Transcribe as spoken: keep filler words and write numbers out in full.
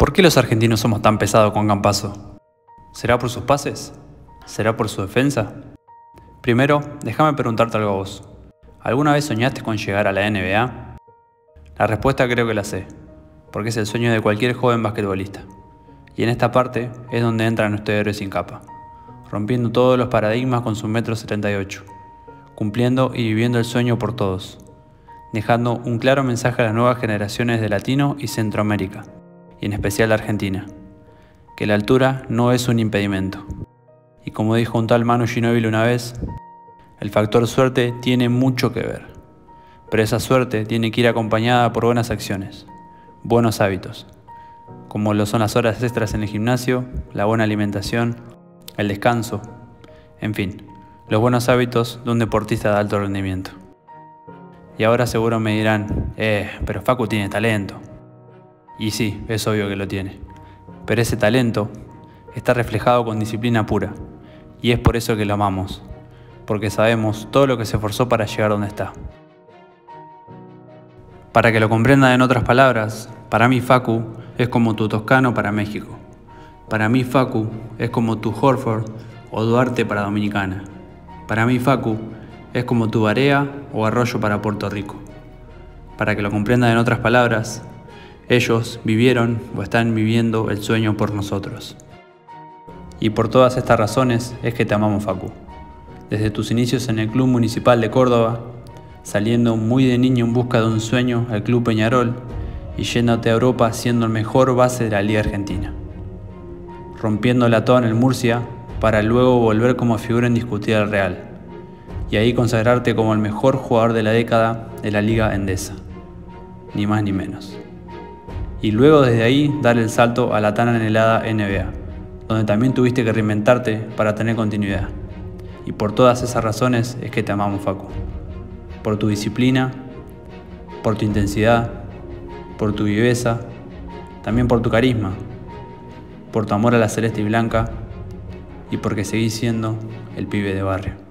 ¿Por qué los argentinos somos tan pesados con Campazzo? ¿Será por sus pases? ¿Será por su defensa? Primero, déjame preguntarte algo a vos. ¿Alguna vez soñaste con llegar a la N B A? La respuesta creo que la sé, porque es el sueño de cualquier joven basquetbolista. Y en esta parte es donde entra nuestro héroe sin capa, rompiendo todos los paradigmas con su metro setenta y ocho, cumpliendo y viviendo el sueño por todos, dejando un claro mensaje a las nuevas generaciones de Latino y Centroamérica, y en especial de Argentina, que la altura no es un impedimento. Y como dijo un tal Manu Ginóbili una vez, el factor suerte tiene mucho que ver, pero esa suerte tiene que ir acompañada por buenas acciones, buenos hábitos, como lo son las horas extras en el gimnasio, la buena alimentación, el descanso, en fin, los buenos hábitos de un deportista de alto rendimiento. Y ahora seguro me dirán, eh, pero Facu tiene talento. Y sí, es obvio que lo tiene, pero ese talento está reflejado con disciplina pura, y es por eso que lo amamos, porque sabemos todo lo que se esforzó para llegar donde está. Para que lo comprendan en otras palabras, para mí Facu es como tu Toscano para México. Para mí Facu es como tu Horford o Duarte para Dominicana. Para mí Facu es como tu Barea o Arroyo para Puerto Rico. Para que lo comprendan en otras palabras, ellos vivieron o están viviendo el sueño por nosotros. Y por todas estas razones es que te amamos, Facu. Desde tus inicios en el Club Municipal de Córdoba, saliendo muy de niño en busca de un sueño al Club Peñarol y yéndote a Europa siendo el mejor base de la Liga Argentina, rompiéndola toda en el Murcia para luego volver como figura indiscutida al Real y ahí consagrarte como el mejor jugador de la década de la Liga Endesa, ni más ni menos. Y luego desde ahí dar el salto a la tan anhelada N B A, donde también tuviste que reinventarte para tener continuidad. Y por todas esas razones es que te amamos, Facu. Por tu disciplina, por tu intensidad, por tu viveza, también por tu carisma, por tu amor a la celeste y blanca y porque seguís siendo el pibe de barrio.